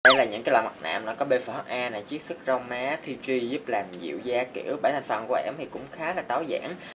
Đây là những cái loại mặt nạ nó có BPH-A này, chiết xuất râu má, TG giúp làm dịu da kiểu. 7 thành phần của ẻm thì cũng khá là tối giản,